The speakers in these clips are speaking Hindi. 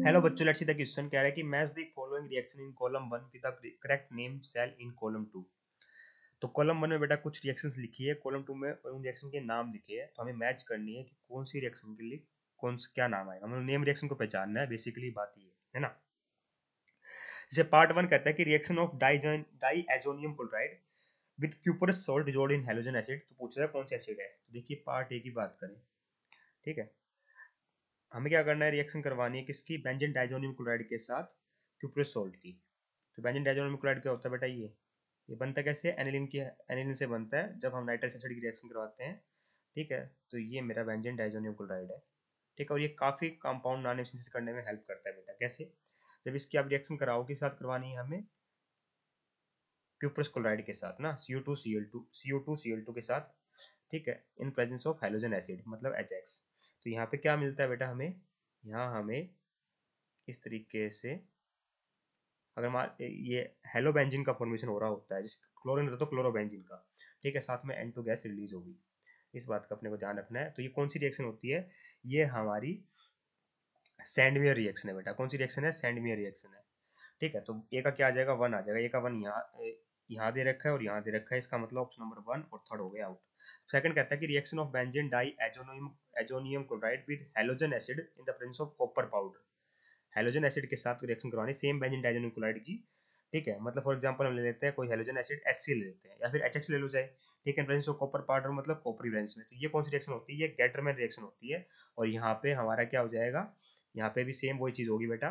हेलो बच्चों, लेट्स सी द क्वेश्चन कह रहा है कि match the following reaction in column 1 with the correct name cell in column 2। तो कॉलम 1 में बेटा कुछ रिएक्शंस लिखी है, कॉलम 2 में उन रिएक्शन के नाम लिखे हैं, तो हमें मैच करनी है कि कौन सी रिएक्शन के लिए क्या नाम आएगा। हमें नेम रिएक्शन को पहचानना है, बेसिकली बात ये है ना। जैसे पार्ट 1 कहता है कि reaction of diazonium chloride with cuprous salt dissolved in halogen acid. तो पूछ रहा है कौन सा एसिड है। तो देखिए पार्ट ए की बात करें, ठीक है। हमें क्या करना है, रिएक्शन करवानी है किसकी, बेंजीन डाइजोनियम क्लोराइड के साथ क्यूपरस सॉल्ट की। तो बेंजीन डाइजोनियम क्लोराइड क्या होता है बेटा, ये बनता है कैसे, एनिलीन से बनता है जब हम नाइट्रस एसिड की रिएक्शन करवाते हैं, ठीक है। तो ये मेरा बेंजीन डाइजोनियम क्लोराइड है, ठीक है। और ये काफ़ी कंपाउंड नॉन सिंथेसिस करने में हेल्प करता है बेटा। कैसे, जब इसकी आप रिएक्शन कराओ, किस साथ करवानी है हमें, क्यूपरस क्लोराइड के साथ ना, CO2Cl2 के साथ, ठीक है, in presence of hydrogen acid मतलब HX। तो यहाँ पे क्या मिलता है बेटा हमें, यहाँ हमें इस तरीके से, अगर मान ये हेलोबेंजीन का फॉर्मेशन हो रहा होता है, जिस क्लोरीन रहता तो क्लोरोबेंजीन का, ठीक है, साथ में N2 गैस रिलीज होगी। इस बात का अपने को ध्यान रखना है। तो ये कौन सी रिएक्शन होती है, ये हमारी सैंडमियर रिएक्शन है बेटा। कौन सी रिएक्शन है, सैंडमियर रिएक्शन है, ठीक है। तो ए का क्या आ जाएगा, 1 आ जाएगा। ए का 1 यहाँ दे रखा है और यहाँ दे रखा है, इसका मतलब ऑप्शन नंबर 1 और 3 हो गया आउट। सेकंड कहता है कि reaction of benzene diazonium chloride with halogen acid in the presence of copper powder. Halogen acid के साथ रिएक्शन करवानी, सेम बेंजीन डाइजोनियम क्लोराइड की, ठीक है। मतलब फॉर एग्जांपल हम ले लेते हैं कोई हैलोजन एसिड HCl ले लेते हैं, या फिर HX ले लो चाहे, ठीक है। प्रेजेंस ऑफ कॉपर पाउडर मतलब कॉपर वैलेंस में। तो ये कौन सी रिएक्शन होती है, ये गेटरमैन रिएक्शन होती है। और यहाँ पे हमारा क्या हो जाएगा, यहाँ पे भी सेम वही चीज होगी बेटा।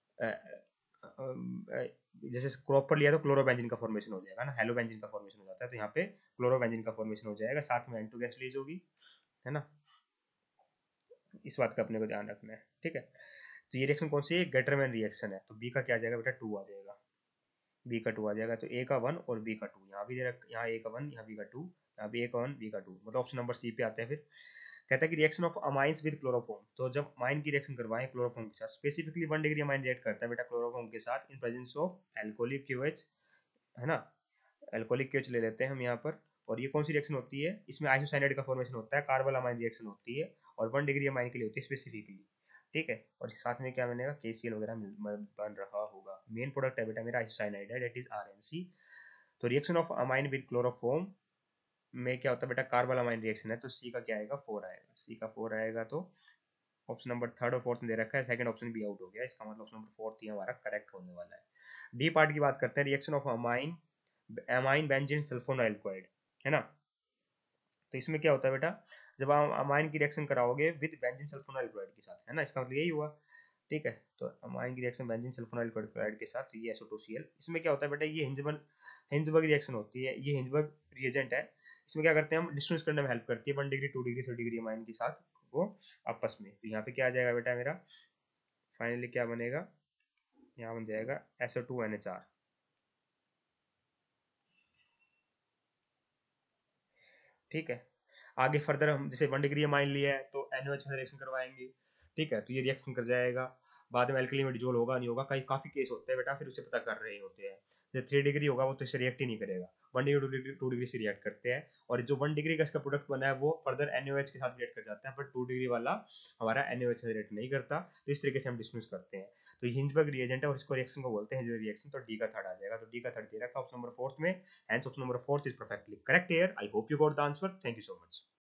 जैसे कॉपर लिया तो क्लोरोबेंजीन का फॉर्मेशन हो जाएगा ना, हेलोबेंजीन का फॉर्मेशन हो जाता है। तो यहाँ पे क्लोरोबेंजीन का फॉर्मेशन हो जाएगा, साथ में N2 गैस रिलीज होगी, है ना। इस बात का अपने को ध्यान रखना है, ठीक है। तो ये रिएक्शन कौन सी है, गेटरमैन रिएक्शन है। तो बी का क्या आ जाएगा बेटा, 2 आ जाएगा। बी का 2 आ जाएगा। तो ए का 1 और बी का 2, यहाँ भी दे रख, यहाँ ए का 1, यहाँ बी का 2, यहाँ भी ए का 1 बी का 2, मतलब ऑप्शन नंबर सी पे आते हैं। फिर कहता है कि reaction of amines with chloroform. तो जब अमाइन की रिएक्शन करवाएं क्लोरोफॉर्म के साथ, स्पेसिफिकली 1 डिग्री अमाइन रिएक्ट करता है बेटा क्लोरोफॉर्म के साथ in presence of alcoholic KOH, है ना। एल्कोहलिक क्यूएच ले लेते हैं हम यहाँ पर। और ये कौन सी रिएक्शन होती है, इसमें आइसोसाइनाइड का फॉर्मेशन होता है, कार्बल अमाइन रिएक्शन होती है, और 1 डिग्री अमाइन के लिए होती है स्पेसिफिकली, ठीक है। और साथ में क्या बनेगा, KCl वगैरह बन रहा होगा। मेन प्रोडक्ट है बेटा मेरा आइसोसाइनाइड है, दैट इज RNC। तो reaction of amine with chloroform में क्या होता है बेटा, कार्बल अमाइन रिएक्शन है। तो सी का क्या आएगा, 4 आएगा। सी का 4 आएगा। तो ऑप्शन नंबर 3 और 4 में दे रखा है, सेकंड ऑप्शन भी आउट हो गया। इसका मतलब ऑप्शन नंबर 4 ही हमारा करेक्ट होने वाला है। डी पार्ट की बात करते हैं, reaction of amine amine benzene sulphonyl chloride, है ना। तो इसमें क्या होता है बेटा, जब आप अमाइन की रिएक्शन कराओगे विद बेंजीन सल्फोनाइल क्लोराइड के साथ, है ना, इसका मतलब यही हुआ, ठीक है। तो अमाइन की रिएक्शन बेंजीन सल्फोनाइल क्लोराइड के साथ, तो ये SO2Cl। इसमें क्या होता है बेटा, ये हिंजबर्ग रिएक्शन होती है, ये हिंजबर्ग रिएजेंट है। इसमें क्या करते हैं हम, डिस्टेंस करने में हेल्प करती है 1 डिग्री 2 डिग्री 3 डिग्री अमाइन के साथ वो आपस में। तो यहाँ पे क्या आ जाएगा बेटा मेरा, फाइनली क्या बनेगा, यहाँ बन जाएगा SO2NH4, ठीक है। आगे फर्दर हम जैसे 1 डिग्री अमाइन लिया है तो NaOH से रिएक्शन करवाएंगे, ठीक है। तो ये रिएक्शन कर जाएगा, बाद में एल्कली में डिजोल्व होगा नहीं होगा, कई काफी केस होते हैं बेटा, फिर उसे पता कर रहे होते हैं। जैसे 3 डिग्री होगा वो तो इससे रिएक्ट ही नहीं करेगा, 1 डिग्री 2 डिग्री से रिएक्ट करते हैं। और जो 1 डिग्री का इसका प्रोडक्ट बना है वो फर्दर NaOH के साथ रिएक्ट कर जाता है, बट 2 डिग्री वाला हमारा NaOH से रिएक्ट नहीं करता। तो इस तरीके से हम डिस्मिस करते हैं। तो ये हिंजबर्ग रिएजेंट है और इसको रिएक्शन को बोलते हैं हिंजबर्ग रिएक्शन। तो डी का 3 आ जाएगा। तो डी का 3 दे रखा ऑप्शन नंबर 4 में, hence option number 4 is perfectly correct here. I hope you got the answer. Thank you so much.